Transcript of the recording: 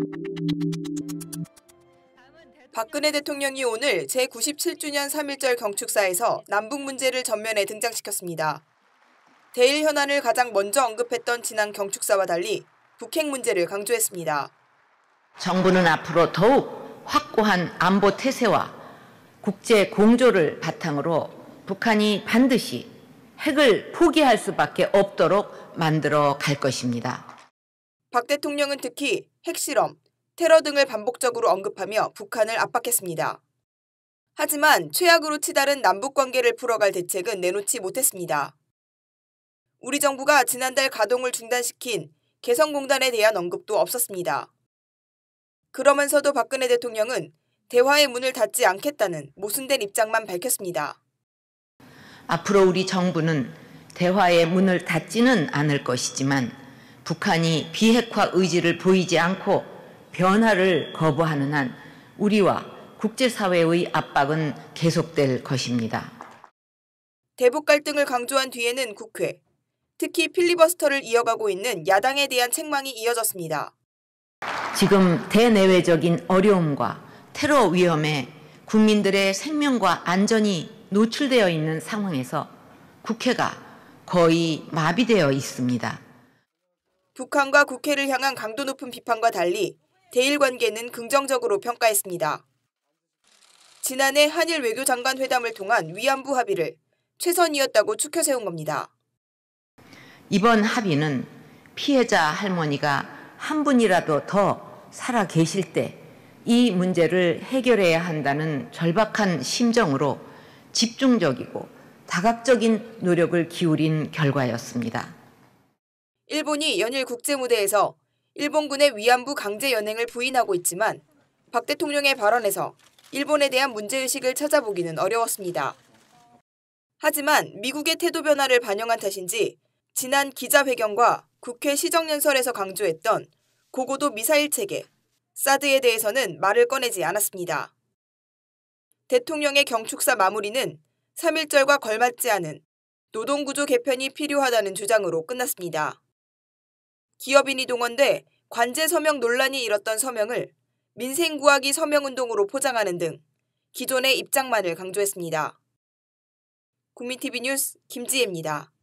박근혜 대통령이 오늘 제97주년 3.1절 경축사에서 남북 문제를 전면에 등장시켰습니다. 대일 현안을 가장 먼저 언급했던 지난 경축사와 달리 북핵 문제를 강조했습니다. 정부는 앞으로 더욱 확고한 안보 태세와 국제 공조를 바탕으로 북한이 반드시 핵을 포기할 수밖에 없도록 만들어 갈 것입니다. 박 대통령은 특히 핵실험, 테러 등을 반복적으로 언급하며 북한을 압박했습니다. 하지만 최악으로 치달은 남북관계를 풀어갈 대책은 내놓지 못했습니다. 우리 정부가 지난달 가동을 중단시킨 개성공단에 대한 언급도 없었습니다. 그러면서도 박근혜 대통령은 대화의 문을 닫지 않겠다는 모순된 입장만 밝혔습니다. 앞으로 우리 정부는 대화의 문을 닫지는 않을 것이지만 북한이 비핵화 의지를 보이지 않고 변화를 거부하는 한 우리와 국제사회의 압박은 계속될 것입니다. 대북 갈등을 강조한 뒤에는 국회, 특히 필리버스터를 이어가고 있는 야당에 대한 책망이 이어졌습니다. 지금 대내외적인 어려움과 테러 위험에 국민들의 생명과 안전이 노출되어 있는 상황에서 국회가 거의 마비되어 있습니다. 북한과 국회를 향한 강도 높은 비판과 달리 대일 관계는 긍정적으로 평가했습니다. 지난해 한일 외교장관 회담을 통한 위안부 합의를 최선이었다고 추켜 세운 겁니다. 이번 합의는 피해자 할머니가 한 분이라도 더 살아 계실 때 이 문제를 해결해야 한다는 절박한 심정으로 집중적이고 다각적인 노력을 기울인 결과였습니다. 일본이 연일 국제무대에서 일본군의 위안부 강제 연행을 부인하고 있지만 박 대통령의 발언에서 일본에 대한 문제의식을 찾아보기는 어려웠습니다. 하지만 미국의 태도 변화를 반영한 탓인지 지난 기자회견과 국회 시정연설에서 강조했던 고고도 미사일 체계, 사드에 대해서는 말을 꺼내지 않았습니다. 대통령의 경축사 마무리는 3.1절과 걸맞지 않은 노동구조 개편이 필요하다는 주장으로 끝났습니다. 기업인이 동원돼 관제 서명 논란이 일었던 서명을 민생구하기 서명운동으로 포장하는 등 기존의 입장만을 강조했습니다. 국민TV 뉴스 김지혜입니다.